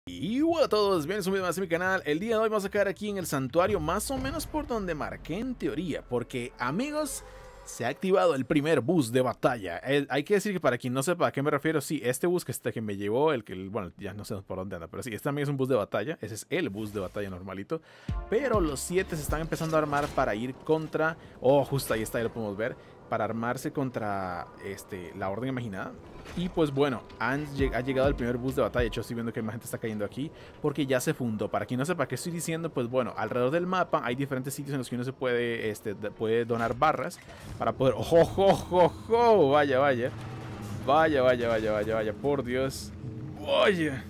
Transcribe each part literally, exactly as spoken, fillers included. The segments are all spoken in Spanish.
Y hola a todos, bienvenidos un video más a mi canal. El día de hoy vamos a quedar aquí en el santuario más o menos por donde marqué en teoría, porque amigos, se ha activado el primer bus de batalla. El, hay que decir que para quien no sepa a qué me refiero, sí, este bus que, este, que me llevó, el que, bueno, ya no sé por dónde anda, pero sí, este también es un bus de batalla, ese es el bus de batalla normalito, pero los siete se están empezando a armar para ir contra, oh, justo ahí está, ahí lo podemos ver, para armarse contra este, la Orden Imaginada. Y pues bueno, han, ha llegado el primer bus de batalla. De hecho, estoy viendo que más gente está cayendo aquí porque ya se fundó. Para quien no sepa qué estoy diciendo, pues bueno, alrededor del mapa hay diferentes sitios en los que uno se puede, este, puede donar barras para poder... ¡Ojo, ojo, ojo, ojo! Vaya, vaya. Vaya, vaya, vaya, vaya, vaya. Por Dios. Vaya.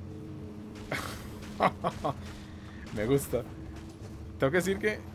Me gusta. Tengo que decir que...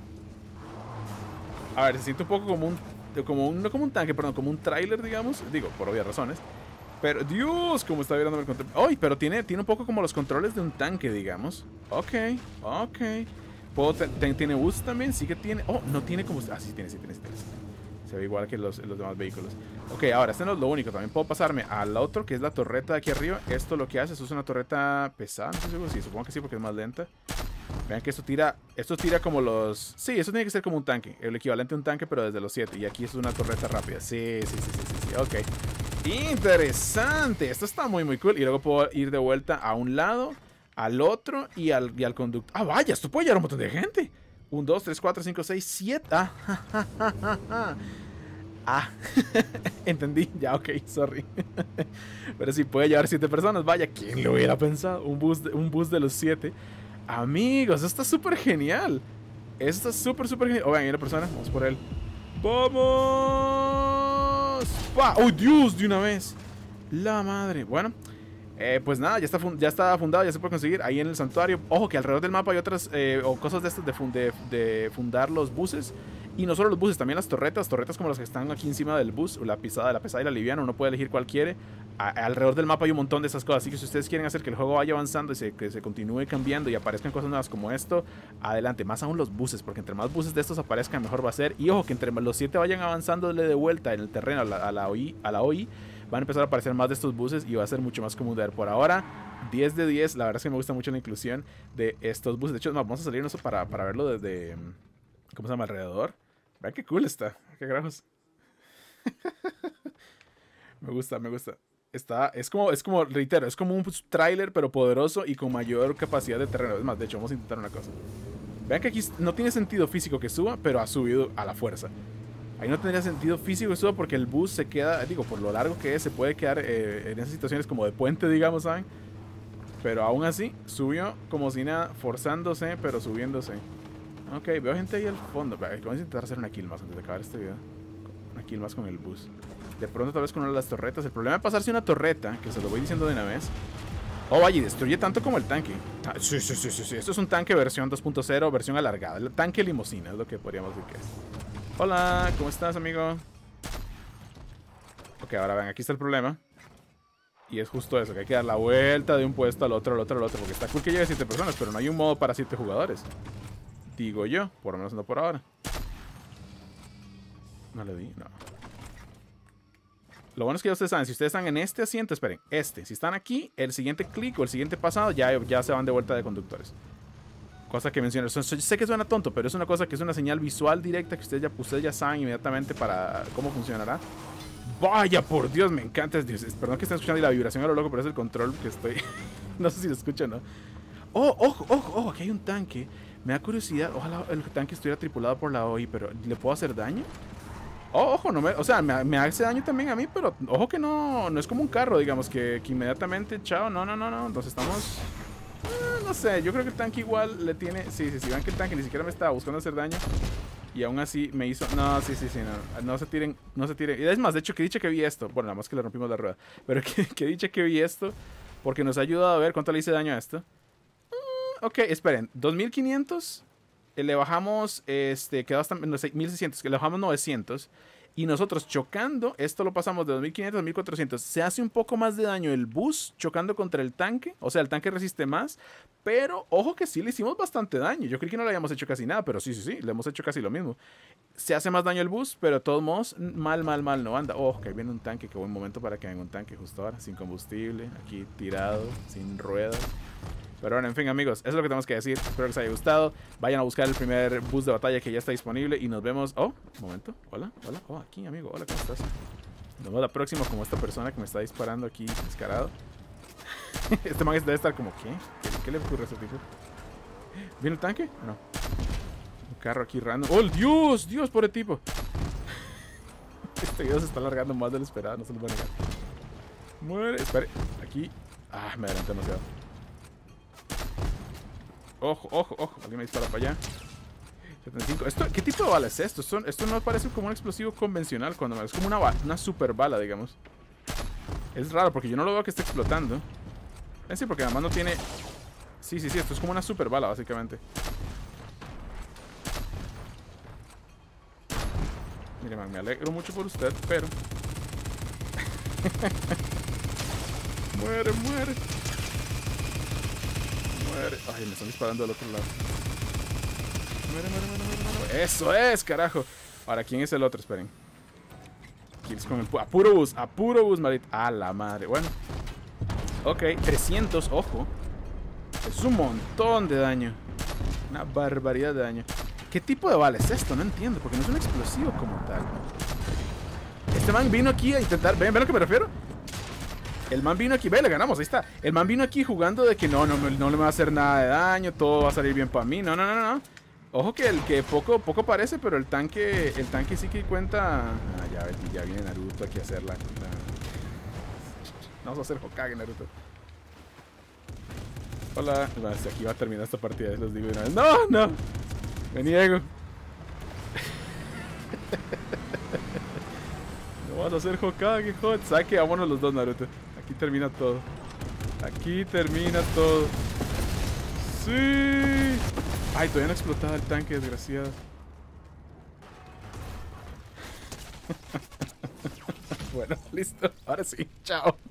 A ver, se siente un poco como un... Como un, no como un tanque, perdón, como un tráiler, digamos. Digo, por obvias razones. Pero, Dios, como está viendo el control. ¡Ay! Pero tiene, tiene un poco como los controles de un tanque, digamos. Ok, ok. ¿Puedo ¿Tiene boost también? Sí que tiene. Oh, no tiene como... Ah, sí tiene, sí tiene, sí tiene. Se ve igual que los, los demás vehículos. Ok, ahora, este no es lo único. También puedo pasarme al otro, que es la torreta de aquí arriba. Esto lo que hace, esto es una torreta pesada. No estoy seguro. Sí, supongo que sí, porque es más lenta. Vean que esto tira, esto tira como los... Sí, eso tiene que ser como un tanque. El equivalente a un tanque, pero desde los siete. Y aquí es una torreta rápida. Sí, sí, sí, sí, sí, sí. Ok. Interesante. Esto está muy, muy cool. Y luego puedo ir de vuelta a un lado, al otro y al, y al conductor. Ah, vaya, esto puede llevar un montón de gente. Un, dos, tres, cuatro, cinco, seis, siete. Ah, ja, ja, ja, ja, ja. Ah, entendí, ya, ok, sorry. Pero sí, puede llevar siete personas. Vaya, ¿quién lo hubiera pensado? Un bus de, un bus de los siete. Amigos, esto está súper genial. Esto está súper, súper genial. Oh, vean, hay una persona, vamos por él. ¡Vamos! ¡Pah! ¡Oh, Dios! De una vez. La madre. Bueno, eh, pues nada, ya está, ya está fundado, ya se puede conseguir ahí en el santuario. Ojo que alrededor del mapa hay otras eh, o cosas de estas de, fund de, de fundar los buses. Y no solo los buses, también las torretas, torretas como las que están aquí encima del bus, la pisada, la pesada y la liviana, uno puede elegir cuál quiere. A alrededor del mapa hay un montón de esas cosas, así que si ustedes quieren hacer que el juego vaya avanzando y se, que se continúe cambiando y aparezcan cosas nuevas como esto, adelante, más aún los buses, porque entre más buses de estos aparezcan, mejor va a ser. Y ojo, que entre los siete vayan avanzándole de vuelta en el terreno a la, a la O I, a la O I, van a empezar a aparecer más de estos buses y va a ser mucho más común de ver. Por ahora, diez de diez, la verdad es que me gusta mucho la inclusión de estos buses. De hecho, no, vamos a salirnos para, para verlo desde, ¿cómo se llama? Alrededor. Vean qué cool está, qué grajos. Me gusta, me gusta. Está, es como, es como, reitero, es como un tráiler pero poderoso y con mayor capacidad de terreno. Es más, de hecho, vamos a intentar una cosa. Vean que aquí no tiene sentido físico que suba, pero ha subido a la fuerza. Ahí no tendría sentido físico que suba porque el bus se queda, digo, por lo largo que es, se puede quedar eh, en esas situaciones como de puente, digamos, ¿saben? Pero aún así, subió como si nada, forzándose, pero subiéndose. Ok, veo gente ahí al fondo. Vamos a intentar hacer una kill más antes de acabar este video. Una kill más con el bus. De pronto tal vez con una de las torretas. El problema de pasarse una torreta, que se lo voy diciendo de una vez. Oh, vaya, y destruye tanto como el tanque. Ah, sí, sí, sí, sí, sí. Esto es un tanque versión dos punto cero, versión alargada. El tanque limusina es lo que podríamos decir que es. Hola, ¿cómo estás, amigo? Ok, ahora ven, aquí está el problema. Y es justo eso, que hay que dar la vuelta de un puesto al otro, al otro, al otro. Porque está cool que llegue siete personas, pero no hay un modo para siete jugadores. Digo yo, por lo menos no por ahora. No le di, no. Lo bueno es que ya ustedes saben, si ustedes están en este asiento, esperen, este. Si están aquí, el siguiente clic o el siguiente pasado ya, ya se van de vuelta de conductores. Cosa que mencioné, sé que suena tonto, pero es una cosa que es una señal visual directa que ustedes ya, ustedes ya saben inmediatamente para cómo funcionará. Vaya, por Dios, me encanta. Perdón que estén escuchando y la vibración a lo loco, pero es el control que estoy... No sé si lo escuchan, ¿no? Oh, ojo, ojo, ojo, aquí hay un tanque. Me da curiosidad, ojalá el tanque estuviera tripulado por la O I, pero ¿le puedo hacer daño? Oh, ojo, no me, o sea, me, me hace daño también a mí, pero ojo que no, no es como un carro, digamos, que, que inmediatamente, chao, no, no, no, no, entonces estamos, eh, no sé, yo creo que el tanque igual le tiene, sí, sí, sí, vean que el tanque ni siquiera me estaba buscando hacer daño, y aún así me hizo, no, sí, sí, sí, no, no se tiren, no se tiren, y es más, de hecho, que dicha que vi esto, bueno, nada más que le rompimos la rueda, pero que, que dicha que vi esto, porque nos ha ayudado a ver cuánto le hice daño a esto. Ok, esperen, dos mil quinientos, le bajamos, este, quedó hasta no sé, mil seiscientos, que le bajamos novecientos. Y nosotros chocando, esto lo pasamos de dos mil quinientos a mil cuatrocientos. Se hace un poco más de daño el bus chocando contra el tanque. O sea, el tanque resiste más. Pero ojo que sí le hicimos bastante daño. Yo creí que no le habíamos hecho casi nada, pero sí, sí, sí, le hemos hecho casi lo mismo. Se hace más daño el bus, pero de todos modos, mal, mal, mal no anda. Ojo, que ahí viene un tanque. Qué buen momento para que venga un tanque justo ahora. Sin combustible, aquí tirado, sin ruedas. Pero bueno, en fin, amigos, eso es lo que tenemos que decir. Espero que les haya gustado. Vayan a buscar el primer bus de batalla que ya está disponible. Y nos vemos... Oh, un momento. Hola, hola. Oh, aquí, amigo. Hola, ¿cómo estás? Nos vemos la próxima como esta persona que me está disparando aquí descarado. Este man debe estar como, ¿qué? ¿Qué, qué le ocurre a ese tipo? ¿Viene el tanque? No. Un carro aquí random. ¡Oh, Dios! ¡Dios, pobre tipo! Este video se está alargando más de lo esperado. No se lo voy a negar. Muere. Espere. Aquí. Ah, me adelanté demasiado. Ojo, ojo, ojo. Alguien me dispara para allá. setenta y cinco. ¿Esto, ¿Qué tipo de bala es esto? Esto, esto no parece como un explosivo convencional. Cuando es como una, una super bala, digamos. Es raro porque yo no lo veo que esté explotando. Es decir, porque además no tiene... Sí, sí, sí. Esto es como una super bala, básicamente. Mire, man, me alegro mucho por usted, pero... muere, muere. Muere. Ay, me están disparando del otro lado. Muere, muere, muere, muere, muere. Eso es, carajo. Ahora, ¿quién es el otro? Esperen. Kills con el... A puro bus, a puro bus, maldito. A la madre. Bueno. Ok, trescientos, ojo. Es un montón de daño. Una barbaridad de daño. ¿Qué tipo de bala es esto? No entiendo, porque no es un explosivo como tal. Este man vino aquí a intentar... ¿Ven, ven a lo que me refiero? El man vino aquí, ve, le ganamos, ahí está. El man vino aquí jugando de que no, no, no, no le va a hacer nada de daño, todo va a salir bien para mí. No, no, no, no. Ojo que el que poco, poco parece, pero el tanque, el tanque sí que cuenta. Ah, ya, ya viene Naruto aquí a hacerla. Vamos a hacer Hokage, Naruto. Hola. Aquí va a terminar esta partida, les digo de una vez. No, no. Me niego. No vas a hacer Hokage, joder. Saque, vámonos los dos, Naruto. Aquí termina todo. Aquí termina todo. ¡Sí! Ay, todavía no ha explotado el tanque, desgraciado. Bueno, listo. Ahora sí. Chao.